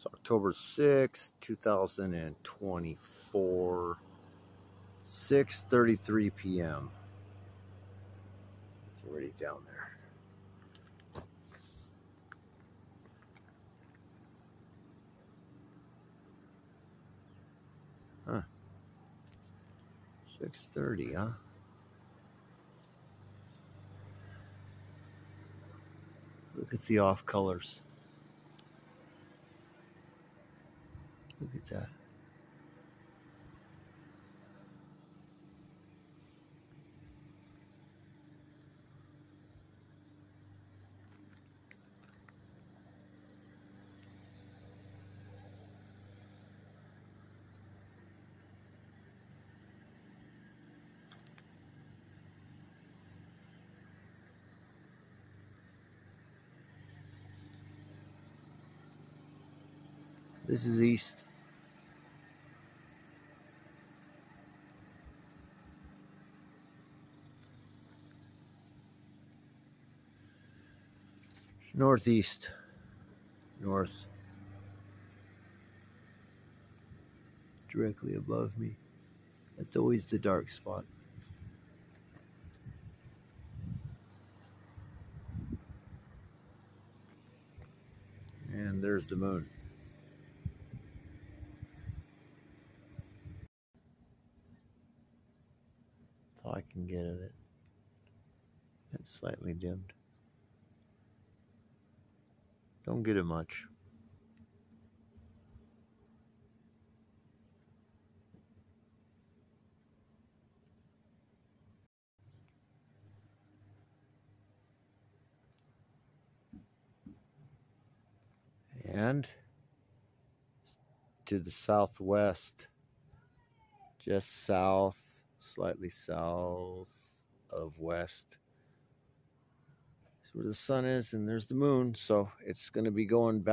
It's October 6th, 2024, 6:33 p.m. It's already down there. Huh. 6:30, huh? Look at the off colors. Look at that. This is east. Northeast. North. Directly above me. That's always the dark spot. And there's the moon. That's all I can get of it. It's slightly dimmed. Don't get it much. And to the southwest, just south, slightly south of west, is where the sun is, and there's the moon. So it's going to be going back.